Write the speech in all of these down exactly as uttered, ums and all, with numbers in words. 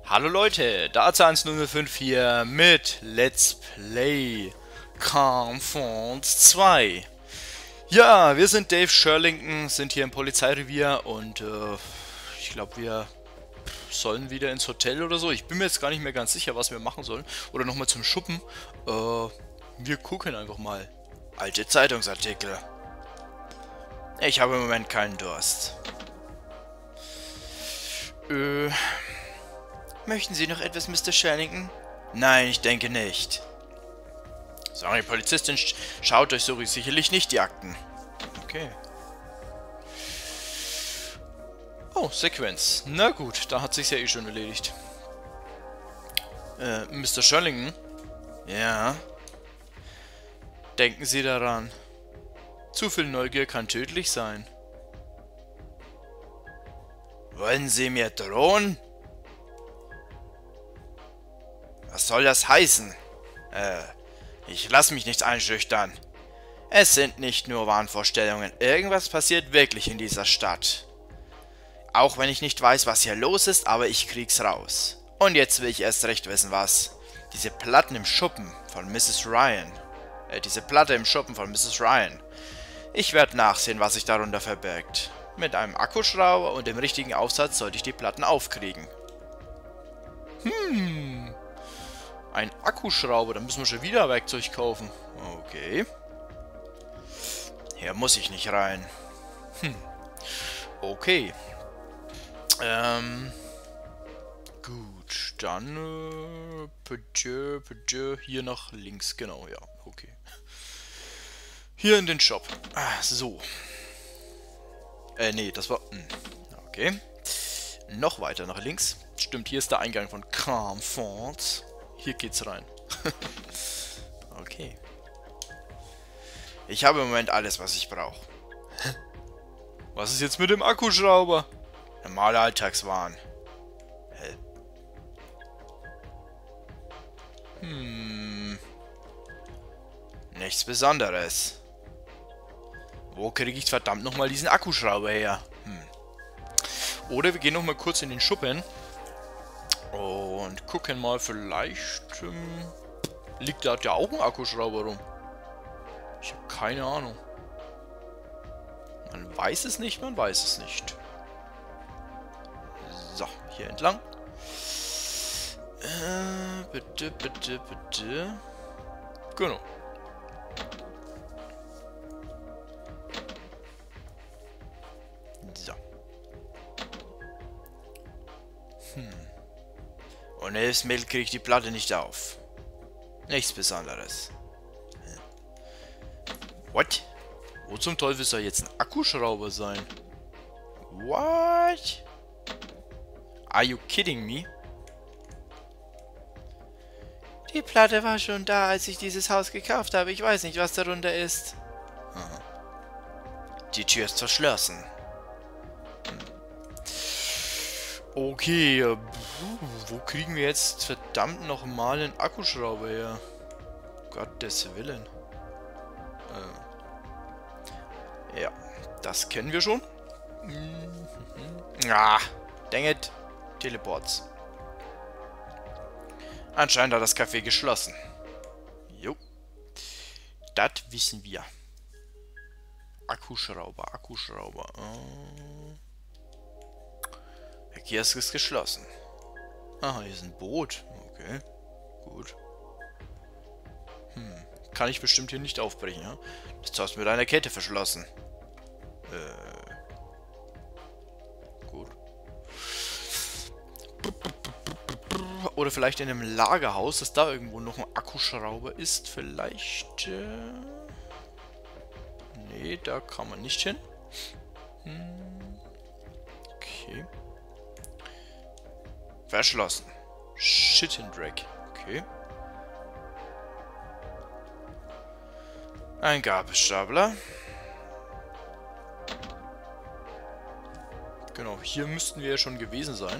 Hallo Leute, Darza eins null null fünf hier mit Let's Play Campfons zwei. Ja, wir sind Dave Shirlington, sind hier im Polizeirevier und äh, ich glaube wir sollen wieder ins Hotel oder so. Ich bin mir jetzt gar nicht mehr ganz sicher, was wir machen sollen. Oder nochmal zum Schuppen. Äh, wir gucken einfach mal. Alte Zeitungsartikel. Ich habe im Moment keinen Durst. Äh... Möchten Sie noch etwas, Mister Shirlington? Nein, ich denke nicht. Sorry, Polizistin, sch schaut euch so sicherlich nicht die Akten. Okay. Oh, Sequenz. Na gut, da hat sich's ja eh schon erledigt. Äh, Mister Shirlington? Ja? Denken Sie daran. Zu viel Neugier kann tödlich sein. Wollen Sie mir drohen? Was soll das heißen? Äh, ich lasse mich nichts einschüchtern. Es sind nicht nur Wahnvorstellungen. Irgendwas passiert wirklich in dieser Stadt. Auch wenn ich nicht weiß, was hier los ist, aber ich krieg's raus. Und jetzt will ich erst recht wissen, was. Diese Platten im Schuppen von Misses Ryan. Äh, diese Platte im Schuppen von Misses Ryan. Ich werde nachsehen, was sich darunter verbirgt. Mit einem Akkuschrauber und dem richtigen Aufsatz sollte ich die Platten aufkriegen. Hm... Ein Akkuschrauber, da müssen wir schon wieder Werkzeug kaufen. Okay. Hier muss ich nicht rein. Hm. Okay. Ähm. Gut, dann äh, Pötje, Pötje, hier nach links, genau, ja, okay. Hier in den Shop. Ah, so. Äh, nee, das war... Mh. Okay. Noch weiter nach links. Stimmt, hier ist der Eingang von Campfons. Hier geht's rein. Okay. Ich habe im Moment alles, was ich brauche. Was ist jetzt mit dem Akkuschrauber? Normale Alltagswaren. Hä? Hm. Nichts Besonderes. Wo kriege ich verdammt nochmal diesen Akkuschrauber her? Hm. Oder wir gehen nochmal kurz in den Schuppen. Und gucken mal, vielleicht ähm, liegt da ja auch ein Akkuschrauber rum. Ich habe keine Ahnung. Man weiß es nicht, man weiß es nicht. So, hier entlang. Äh, bitte, bitte, bitte. Genau. So. Hm. Ohne Hilfsmittel kriege ich die Platte nicht auf. Nichts Besonderes. What? Wo zum Teufel soll jetzt ein Akkuschrauber sein? What? Are you kidding me? Die Platte war schon da, als ich dieses Haus gekauft habe. Ich weiß nicht, was darunter ist. Aha. Die Tür ist verschlossen. Okay, äh, wo kriegen wir jetzt verdammt nochmal einen Akkuschrauber her? Gottes Willen. Äh, ja, das kennen wir schon. Mhm. Ah, dang it. Teleports. Anscheinend hat das Café geschlossen. Jo. Das wissen wir. Akkuschrauber, Akkuschrauber. Äh. Der Kiosk ist geschlossen. Aha, hier ist ein Boot. Okay, gut. Hm, kann ich bestimmt hier nicht aufbrechen, ja? Das Tor ist mit einer Kette verschlossen. Äh. Gut. Oder vielleicht in einem Lagerhaus, dass da irgendwo noch ein Akkuschrauber ist. Vielleicht... Äh nee, da kann man nicht hin. Hm. Okay. Verschlossen. Shit in Dreck. Okay. Ein Gabelstapler. Genau, hier müssten wir ja schon gewesen sein.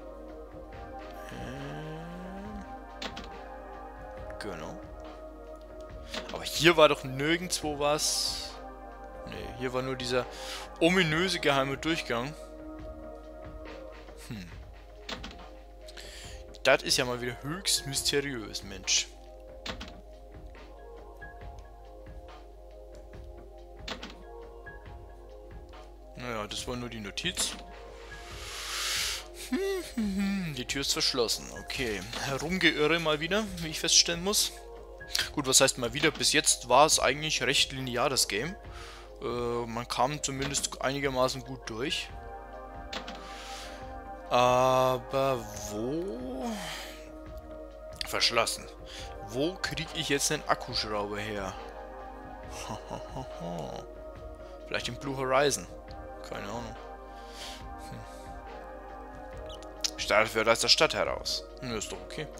Ähm, genau. Aber hier war doch nirgendwo was. Nee, hier war nur dieser ominöse geheime Durchgang. Hm. Das ist ja mal wieder höchst mysteriös, Mensch. Naja, das war nur die Notiz. Die Tür ist verschlossen. Okay. Herumgeirre mal wieder, wie ich feststellen muss. Gut, was heißt mal wieder? Bis jetzt war es eigentlich recht linear, das Game. Äh, man kam zumindest einigermaßen gut durch. Aber wo? Verschlossen. Wo kriege ich jetzt einen Akkuschrauber her? Vielleicht im Blue Horizon. Keine Ahnung. Hm. Startet wird aus der Stadt heraus. Nö, ist doch okay.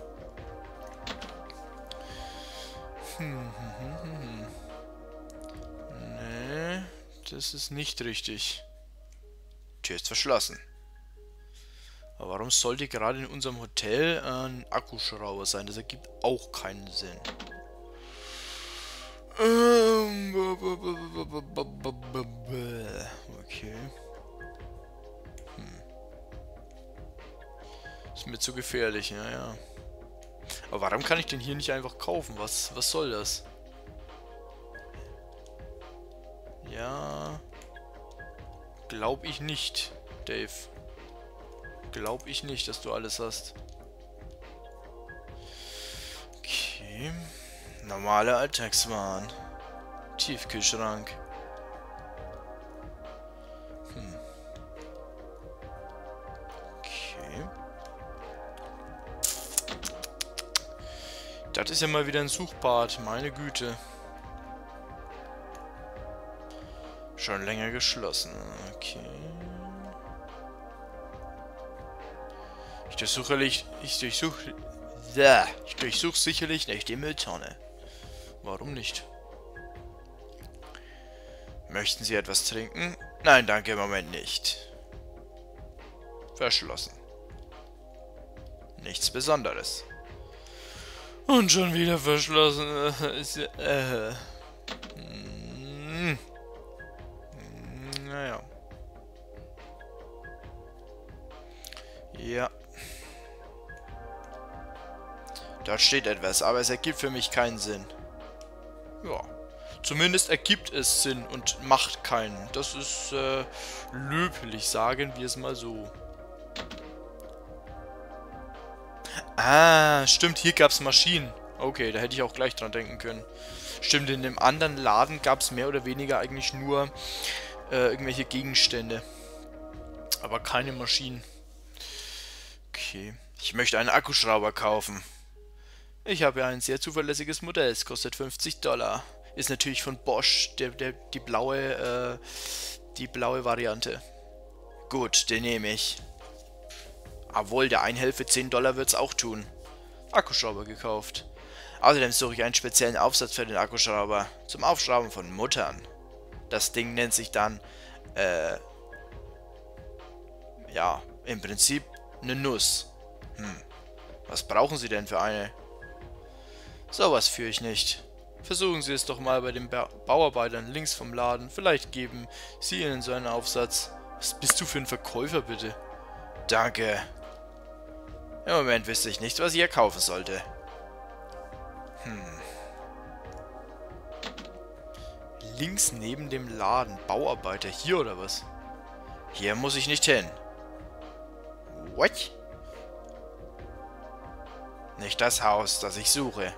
Hm, hm, hm, hm. Nee, das ist nicht richtig. Tür ist verschlossen. Aber warum sollte gerade in unserem Hotel ein Akkuschrauber sein? Das ergibt auch keinen Sinn. Okay. Hm. Ist mir zu gefährlich, ja, ja. Aber warum kann ich den hier nicht einfach kaufen? Was, was soll das? Ja. Glaub ich nicht, Dave. Glaub ich nicht, dass du alles hast. Okay. Normale Alltagswaren. Tiefkühlschrank. Hm. Okay. Das ist ja mal wieder ein Suchbad, meine Güte. Schon länger geschlossen. Okay. Ich durchsuche, ich durchsuche, ich durchsuche sicherlich nicht die Mülltonne. Warum nicht? Möchten Sie etwas trinken? Nein, danke, im Moment nicht. Verschlossen. Nichts Besonderes. Und schon wieder verschlossen. äh. Hm. Naja. Ja. Dort steht etwas, aber es ergibt für mich keinen Sinn. Ja. Zumindest ergibt es Sinn und macht keinen. Das ist äh, löblich, sagen wir es mal so. Ah, stimmt, hier gab es Maschinen. Okay, da hätte ich auch gleich dran denken können. Stimmt, in dem anderen Laden gab es mehr oder weniger eigentlich nur äh, irgendwelche Gegenstände. Aber keine Maschinen. Okay, ich möchte einen Akkuschrauber kaufen. Ich habe ja ein sehr zuverlässiges Modell, es kostet fünfzig Dollar. Ist natürlich von Bosch, der, der, die blaue, äh, die blaue Variante. Gut, den nehme ich. Obwohl, der Einhell für zehn Dollar wird es auch tun. Akkuschrauber gekauft. Außerdem suche ich einen speziellen Aufsatz für den Akkuschrauber. Zum Aufschrauben von Muttern. Das Ding nennt sich dann, äh, ja, im Prinzip eine Nuss. Hm, was brauchen Sie denn für eine? Sowas führe ich nicht. Versuchen Sie es doch mal bei den ba Bauarbeitern links vom Laden. Vielleicht geben Sie ihnen so einen Aufsatz. Was bist du für ein Verkäufer, bitte? Danke. Im Moment wüsste ich nicht, was ich hier kaufen sollte. Hm. Links neben dem Laden. Bauarbeiter. Hier oder was? Hier muss ich nicht hin. What? Nicht das Haus, das ich suche.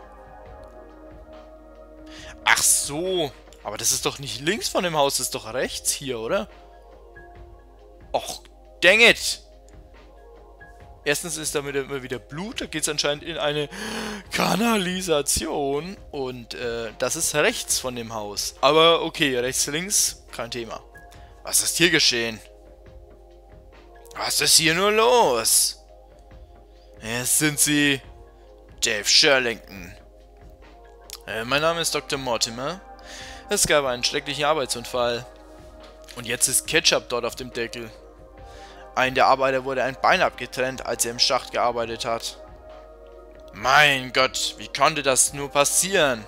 Ach so. Aber das ist doch nicht links von dem Haus, das ist doch rechts hier, oder? Och, dang it. Erstens ist damit immer wieder Blut, da geht es anscheinend in eine Kanalisation. Und äh, das ist rechts von dem Haus. Aber okay, rechts, links, kein Thema. Was ist hier geschehen? Was ist hier nur los? Jetzt sind Sie Dave Shirlington. Äh, mein Name ist Doktor Mortimer. Es gab einen schrecklichen Arbeitsunfall. Und jetzt ist Ketchup dort auf dem Deckel. Ein der Arbeiter wurde ein Bein abgetrennt, als er im Schacht gearbeitet hat. Mein Gott, wie konnte das nur passieren?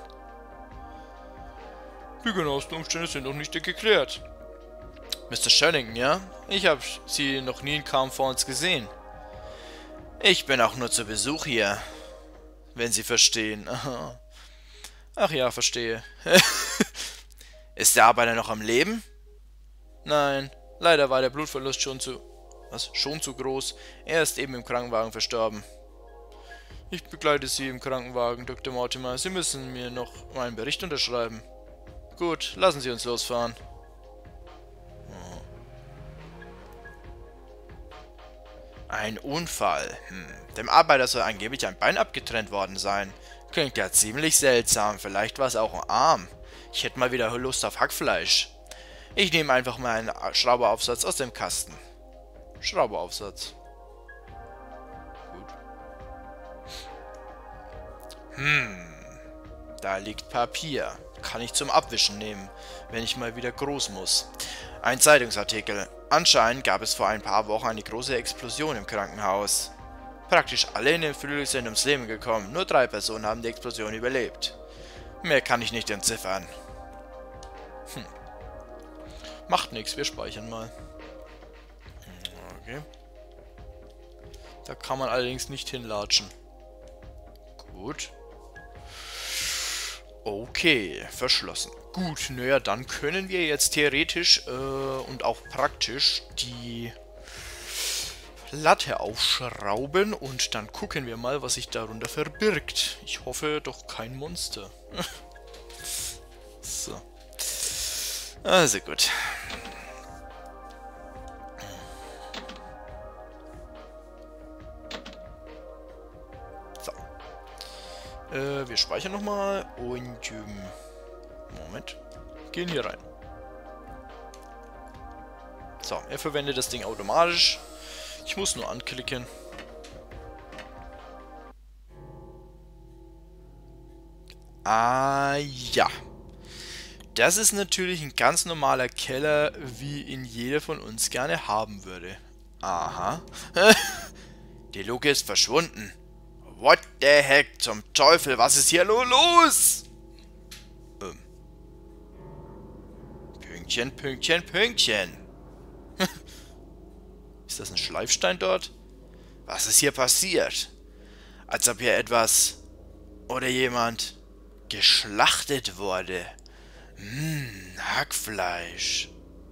Die genauesten Umstände sind noch nicht geklärt. Mister Shirlington, ja? Ich habe Sie noch nie in Calm Falls gesehen. Ich bin auch nur zu Besuch hier, wenn Sie verstehen. Ach ja, verstehe. Ist der Arbeiter noch am Leben? Nein, leider war der Blutverlust schon zu... Was? Schon zu groß. Er ist eben im Krankenwagen verstorben. Ich begleite Sie im Krankenwagen, Doktor Mortimer. Sie müssen mir noch meinen Bericht unterschreiben. Gut, lassen Sie uns losfahren. Ein Unfall. Hm. Dem Arbeiter soll angeblich ein Bein abgetrennt worden sein. Klingt ja ziemlich seltsam. Vielleicht war es auch ein Arm. Ich hätte mal wieder Lust auf Hackfleisch. Ich nehme einfach mal einen Schrauberaufsatz aus dem Kasten. Schrauberaufsatz. Gut. Hm. Da liegt Papier. Kann ich zum Abwischen nehmen, wenn ich mal wieder groß muss. Ein Zeitungsartikel. Anscheinend gab es vor ein paar Wochen eine große Explosion im Krankenhaus. Praktisch alle in den Flügel sind ums Leben gekommen. Nur drei Personen haben die Explosion überlebt. Mehr kann ich nicht entziffern. Hm. Macht nichts, wir speichern mal. Okay. Da kann man allerdings nicht hinlatschen. Gut. Okay, verschlossen. Gut, naja, dann können wir jetzt theoretisch äh, und auch praktisch die Latte aufschrauben und dann gucken wir mal, was sich darunter verbirgt. Ich hoffe doch kein Monster. So. Also gut. Äh, wir speichern nochmal und ähm, Moment, gehen hier rein. So, er verwendet das Ding automatisch. Ich muss nur anklicken. Ah ja. Das ist natürlich ein ganz normaler Keller, wie ihn jeder von uns gerne haben würde. Aha. Die Luke ist verschwunden. What the heck zum Teufel, was ist hier nur los? Ähm. Pünktchen, Pünktchen, Pünktchen. Ist das ein Schleifstein dort? Was ist hier passiert? Als ob hier etwas oder jemand geschlachtet wurde. Hm, Hackfleisch.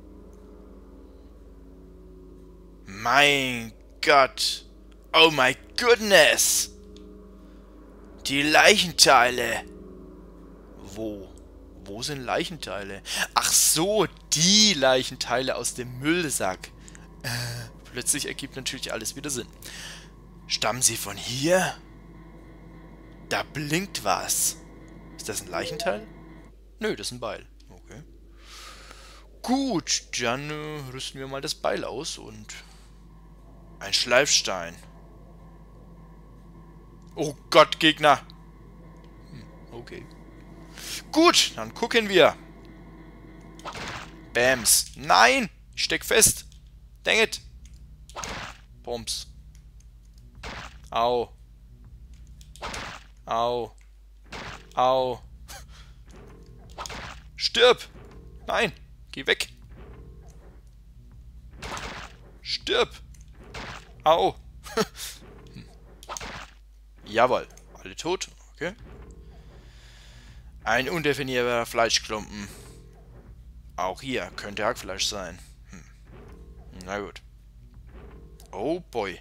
Mein Gott. Oh my goodness. Die Leichenteile. Wo? Wo sind Leichenteile? Ach so, die Leichenteile aus dem Müllsack. Äh, plötzlich ergibt natürlich alles wieder Sinn. Stammen sie von hier? Da blinkt was. Ist das ein Leichenteil? Nö, das ist ein Beil. Okay. Gut, dann äh, rüsten wir mal das Beil aus und... Ein Schleifstein. Oh Gott, Gegner. Hm, okay. Gut, dann gucken wir. Bams. Nein, ich steck fest. Dang it. Bums. Au. Au. Au. Stirb. Nein, geh weg. Stirb. Au. hm. Jawohl. Alle tot. Okay. Ein undefinierbarer Fleischklumpen. Auch hier könnte Hackfleisch sein. Hm. Na gut. Oh boy.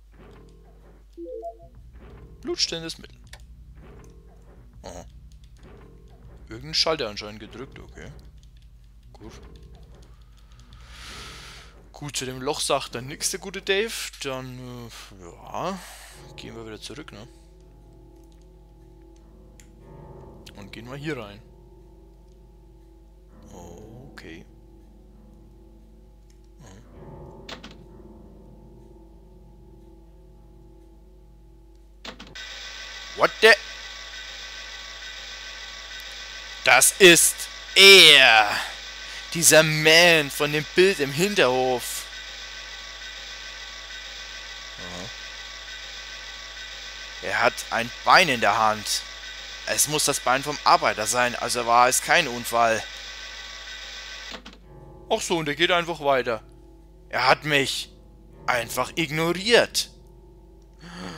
Blutstillendes Mittel. Oh. Irgendein Schalter anscheinend gedrückt. Okay. Gut. Gut, zu dem Loch sagt dann nichts der gute Dave. Dann, äh, ja, gehen wir wieder zurück, ne? Und gehen wir hier rein. Okay. Hm. What the... Das ist er! Dieser Man von dem Bild im Hinterhof. Er hat ein Bein in der Hand. Es muss das Bein vom Arbeiter sein, also war es kein Unfall. Ach so, und er geht einfach weiter. Er hat mich einfach ignoriert.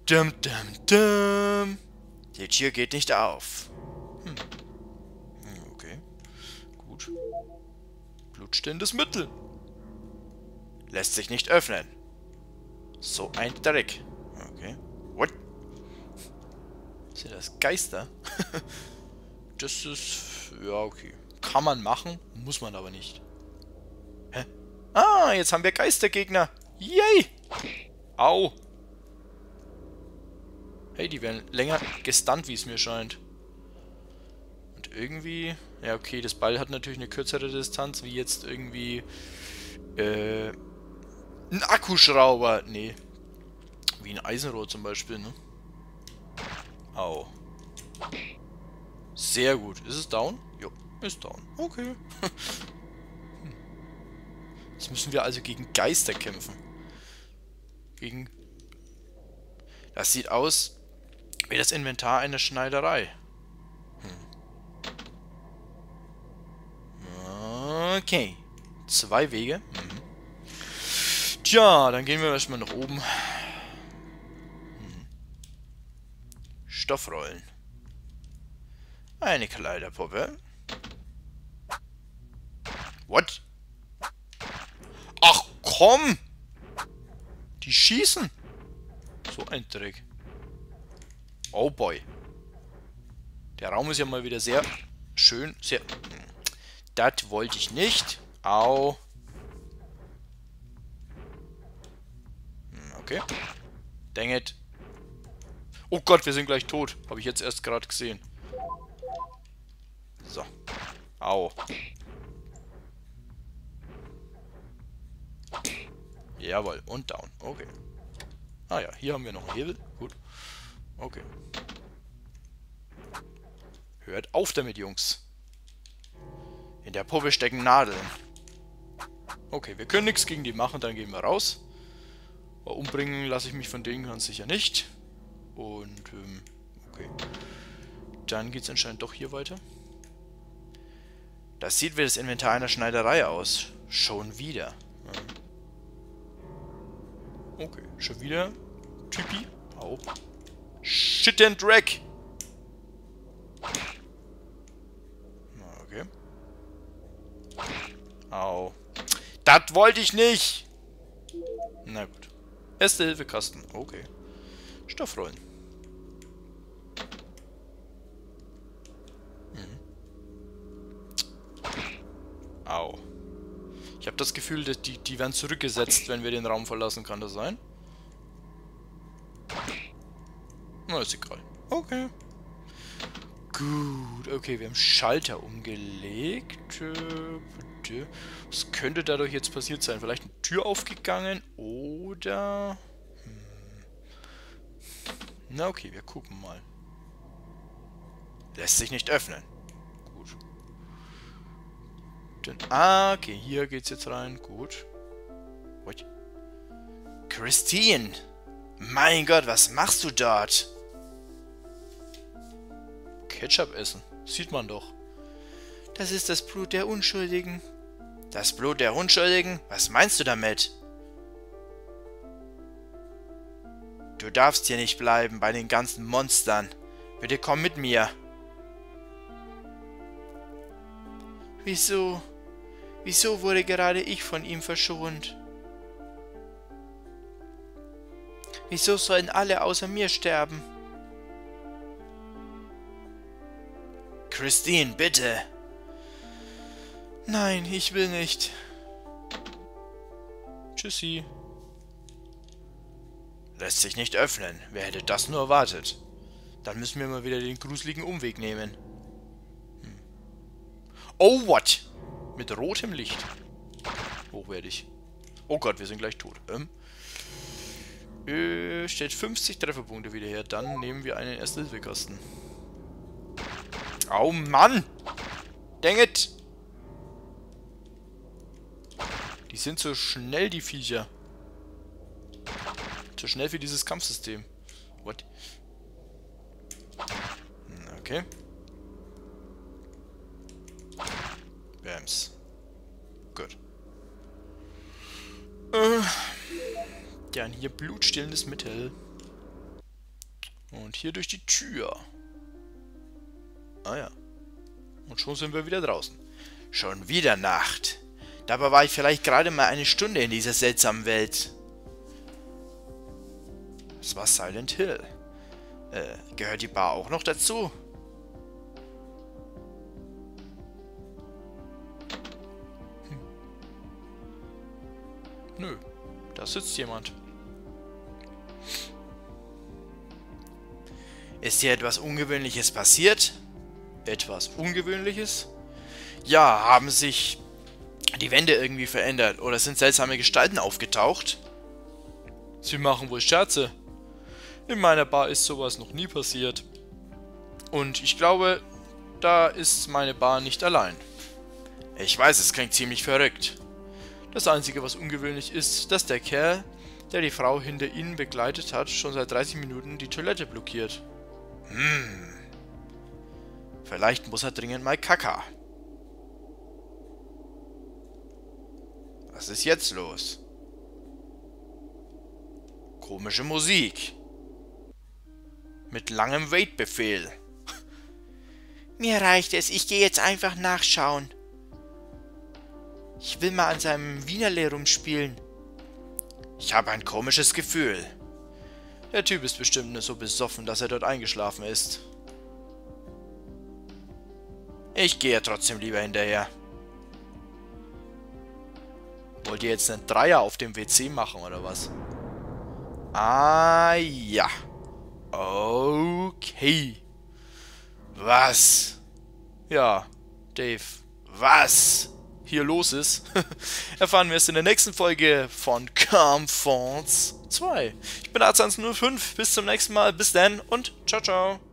Dum, dum, dum. Die Tür geht nicht auf. Hm. Okay. Gut. Blutstillendes Mittel. Lässt sich nicht öffnen. So ein Dreck. Okay. What? Sind das Geister? Das ist... Ja, okay. Kann man machen, muss man aber nicht. Hä? Ah, jetzt haben wir Geistergegner. Yay! Au! Hey, die werden länger gestunt, wie es mir scheint. Und irgendwie... Ja, okay, das Ball hat natürlich eine kürzere Distanz, wie jetzt irgendwie... Äh... Ein Akkuschrauber. Nee. Wie ein Eisenrohr zum Beispiel, ne? Au. Sehr gut. Ist es down? Jo, ist down. Okay. Jetzt müssen wir also gegen Geister kämpfen. Gegen... Das sieht aus wie das Inventar einer Schneiderei. Hm. Okay. Zwei Wege. Mhm. Tja, dann gehen wir erstmal nach oben. Hm. Stoffrollen. Eine Kleiderpuppe. What? Ach komm! Die schießen! So ein Dreck. Oh boy. Der Raum ist ja mal wieder sehr schön. Sehr... Das wollte ich nicht. Au. Okay. Dang it. Oh Gott, wir sind gleich tot. Habe ich jetzt erst gerade gesehen. So. Au. Jawohl. Und down. Okay. Ah ja, hier haben wir noch einen Hebel. Gut. Okay. Hört auf damit, Jungs. In der Puppe stecken Nadeln. Okay, wir können nichts gegen die machen, dann gehen wir raus. Aber umbringen lasse ich mich von denen ganz sicher nicht. Und, ähm, okay. Dann geht es anscheinend doch hier weiter. Das sieht wie das Inventar einer Schneiderei aus. Schon wieder. Ja. Okay, schon wieder. Typi. Au. Shit and Dreck. Okay. Au. Das wollte ich nicht. Na gut. Erste-Hilfe-Kasten. Okay. Stoffrollen. Mhm. Au. Ich habe das Gefühl, dass die, die werden zurückgesetzt, wenn wir den Raum verlassen. Kann das sein? Na, ist egal. Okay. Gut. Okay, wir haben Schalter umgelegt. Was könnte dadurch jetzt passiert sein? Vielleicht eine Tür aufgegangen oder... Hm. Na okay, wir gucken mal. Lässt sich nicht öffnen. Gut. Dann, ah, okay, hier geht's jetzt rein. Gut. What? Christine! Mein Gott, was machst du dort? Ketchup essen. Sieht man doch. Das ist das Blut der Unschuldigen. Das Blut der Unschuldigen? Was meinst du damit? Du darfst hier nicht bleiben bei den ganzen Monstern. Bitte komm mit mir. Wieso? Wieso wurde gerade ich von ihm verschont? Wieso sollen alle außer mir sterben? Christine, bitte. Nein, ich will nicht. Tschüssi. Lässt sich nicht öffnen. Wer hätte das nur erwartet? Dann müssen wir mal wieder den gruseligen Umweg nehmen. Hm. Oh, what? Mit rotem Licht. Hochwertig. Oh Gott, wir sind gleich tot. Ähm. Äh, stellt fünfzig Trefferpunkte wieder her. Dann nehmen wir einen Erste-Hilfe-Kasten. Oh Mann! Dang it! Die sind so schnell, die Viecher. Zu schnell für dieses Kampfsystem. What? Okay. Bams. Gut. Äh. Ja, und hier blutstillendes Mittel. Und hier durch die Tür. Ah ja. Und schon sind wir wieder draußen. Schon wieder Nacht. Dabei war ich vielleicht gerade mal eine Stunde in dieser seltsamen Welt. Das war Silent Hill. Äh, gehört die Bar auch noch dazu? Hm. Nö, da sitzt jemand. Ist hier etwas Ungewöhnliches passiert? Etwas Ungewöhnliches? Ja, haben sich die Wände irgendwie verändert oder sind seltsame Gestalten aufgetaucht? Sie machen wohl Scherze. In meiner Bar ist sowas noch nie passiert. Und ich glaube, da ist meine Bar nicht allein. Ich weiß, es klingt ziemlich verrückt. Das Einzige, was ungewöhnlich ist, dass der Kerl, der die Frau hinter ihnen begleitet hat, schon seit dreißig Minuten die Toilette blockiert. Hm. Vielleicht muss er dringend mal kacker. Was ist jetzt los? Komische Musik. Mit langem Wait-Befehl. Mir reicht es, ich gehe jetzt einfach nachschauen. Ich will mal an seinem Wienerle rumspielen. Ich habe ein komisches Gefühl. Der Typ ist bestimmt nur so besoffen, dass er dort eingeschlafen ist. Ich gehe trotzdem lieber hinterher. Wollt ihr jetzt einen Dreier auf dem W C machen, oder was? Ah, ja. Okay. Was? Ja, Dave. Was hier los ist, erfahren wir es in der nächsten Folge von Calm Fonts zwei. Ich bin Arzt eins null fünf. Bis zum nächsten Mal. Bis dann und ciao, ciao.